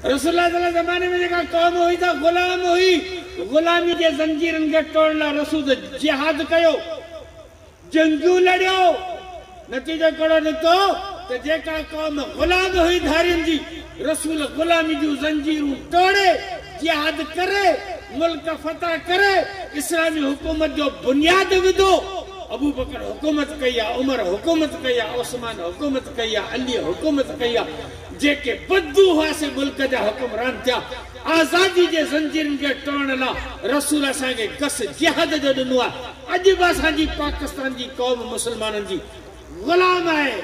रसूलुल्लाह सल्लल्लाहु अलैहि ज़माने में जेका कौम हुई था गुलाम हुई, गुलामी के जंजीरन के तोड़ला रसूल जिहाद कयो, जंगू लड़ियो, नतीजो कड़ो निकतो तो जेका कौम गुलाम हुई धारिन जी रसूल गुलामी जो जंजीरूं तोड़े जिहाद करे, मुल्क फतह करे, इस्लामी हुकूमत जो बुनियाद विधो। अबू बकर हुकूमत कया, उमर हुकूमत कया, उस्मान हुकूमत कया, अली हुकूमत कया, जेके बद्दू हुआ से मुल्क जा हुक्मरान थिया। आजादी जे जंजीरन के तोड़न ला रसूल असा के कस जिहाद जो दिनो आ। अज बि असांजी पाकिस्तान जी कौम मुसलमानन जी गुलाम है।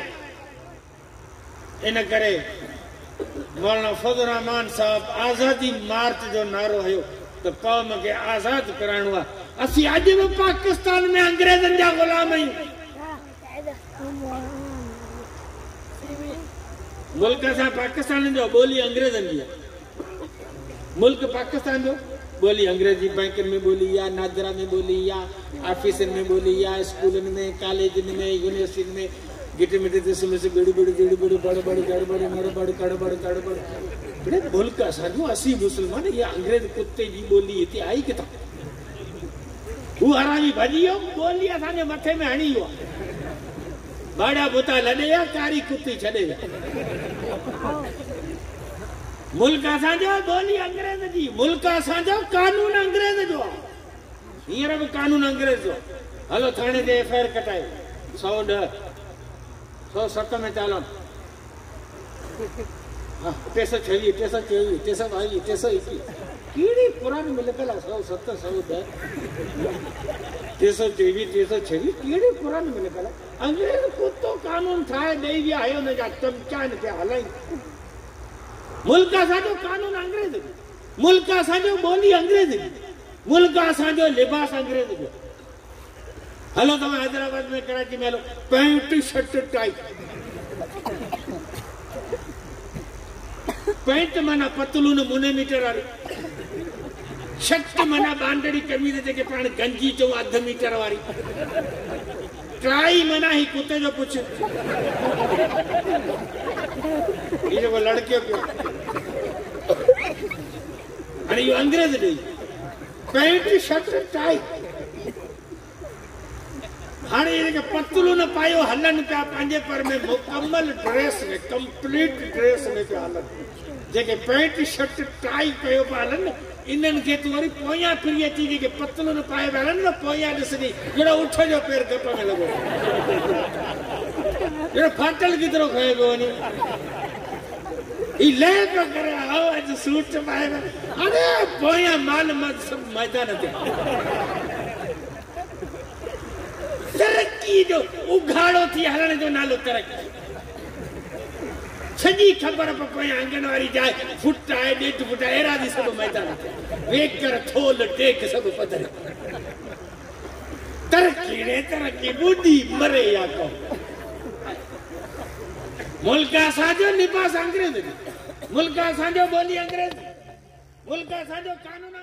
इन करे मौलाना फजल रहमान साहब आजादी मार्च जो नारो है तो कौम के आजाद कराणो आ। असी अज भी पाकिस्तान में अंग्रेजन जा गुलाम आहियूं। मुल्क असां पाकिस्तान जो बोली अंग्रेजन जी, मुल्क पाकिस्तान जो बोली अंग्रेजी, बैंक में बोली या नादरा में बोली या ऑफिस में बोली या स्कूल में कॉलेज में यूनिवर्सिटी में गिटे मिटे देश में बड़ी बड़ी बड़ी बड़ी बड़े बड़े गड़बड़ मड़बड़ कड़बड़ तड़बड़ बड़े मुल्क असांजो असी मुसलमान ये अंग्रेज कुत्ते जी बोली हिते आई किथां? हू हरामी भॼी वियो, बोली असांजे मथे में हणी वियो, बाड़ा बुता लॾे या कारी कुत्ती छॾे विया। मुल्क असांजो बोली अंग्रेज जी, मुल्क असांजो कानून अंग्रेज जो आहे। हींअर बि कानून अंग्रेज जो। हलो थाणे ते एफआईआर कटाए 110 107 में चालान, 326 324 322 321 कीड़ी पुरानी में लिखल आहे 107 110 323 326 कीड़ी पुरानी में लिखल आहे। अंग्रेज कुत्तो कानून ठाहे ॾेई विया है, हुन जा चमचा इन खे हलाई। मुल्क असांजो कानून अंग्रेज जो, मुल्क असांजो बोली अंग्रेज जी, मुल्क असांजो लिबास अंग्रेज जो। हलो तव्हां हैदराबाद में कराची में hello, pant shirt tie, pant माना पतलून मुने मीटर वाली, शर्ट माना बांडड़ी कमीज जेके पाण गंजी चऊं 1/2 मीटर वारी, टाई माना ही कुत्ते जो पुछ। ये जो लड़कियों पियो हाणे इहो अंग्रेज ॾेई पैंट शर्ट टाई। हाणे इनके पतलून पायो हलन पिया पंहिंजे पर में मुकम्मल ड्रेस में, कंप्लीट ड्रेस में पिया हलन। जेके पैंट शर्ट टाई कयो पिया हलन इन्हनि खे तूं वरी पोयां फिरी अची जेके पतलून पाए पिया हलन न पोयां ॾिसंदी ॼणो उठ जो पेर गप में लॻो, ॼणो फाटल केतिरो खयो पियो वञे। ही ले पियो करे आओ अॼु सूट पाए, अरे पोयां माल सभु मैदान ते। तरक्की जो उघाड़ो थी हलण जो नालो तरक्की। सॼी ख़बर पोयां आंगनवाड़ी जाए फुट आहे 1.5 फुट अहिड़ा थी सभु मैदान ते वेक कर थोल टेक सभु पधर। तरक्की रे तरक्की ॿुधी मरे या को। मुल्क असांजो लिबास अंग्रेज, मुल्क असांजो बोली अंग्रेज, मुल्क असांजो कानून